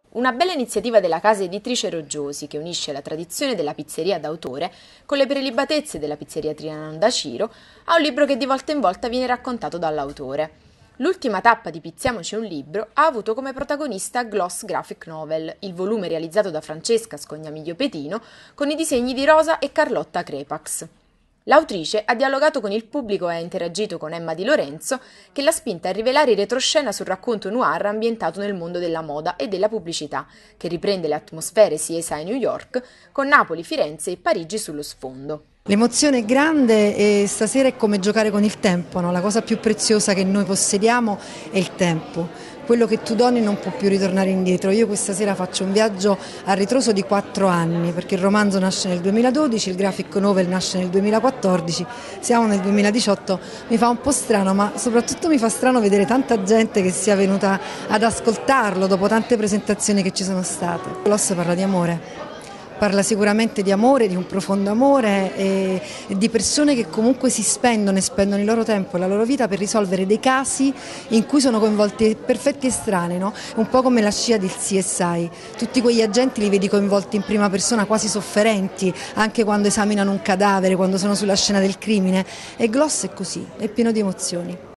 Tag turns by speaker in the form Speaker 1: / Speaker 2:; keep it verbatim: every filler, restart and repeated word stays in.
Speaker 1: Una bella iniziativa della casa editrice Roggiosi che unisce la tradizione della pizzeria d'autore con le prelibatezze della pizzeria Trianon da Ciro a un libro che di volta in volta viene raccontato dall'autore. L'ultima tappa di Pizziamoci un libro ha avuto come protagonista Gloss Graphic Novel, il volume realizzato da Francesca Scognamiglio Petino con i disegni di Rosa e Carlotta Crepax. L'autrice ha dialogato con il pubblico e ha interagito con Emma Di Lorenzo, che l'ha spinta a rivelare in retroscena sul racconto noir ambientato nel mondo della moda e della pubblicità, che riprende le atmosfere C S I New York, con Napoli, Firenze e Parigi sullo sfondo.
Speaker 2: L'emozione è grande e stasera è come giocare con il tempo, no? La cosa più preziosa che noi possediamo è il tempo. Quello che tu doni non può più ritornare indietro. Io questa sera faccio un viaggio a ritroso di quattro anni, perché il romanzo nasce nel duemiladodici, il graphic novel nasce nel duemilaquattordici, siamo nel duemiladiciotto, mi fa un po' strano, ma soprattutto mi fa strano vedere tanta gente che sia venuta ad ascoltarlo dopo tante presentazioni che ci sono state. Gloss parla di amore. Parla sicuramente di amore, di un profondo amore e di persone che comunque si spendono e spendono il loro tempo e la loro vita per risolvere dei casi in cui sono coinvolti perfetti estranei, no? Un po' come la scia del C S I, tutti quegli agenti li vedi coinvolti in prima persona, quasi sofferenti, anche quando esaminano un cadavere, quando sono sulla scena del crimine, e Gloss è così, è pieno di emozioni.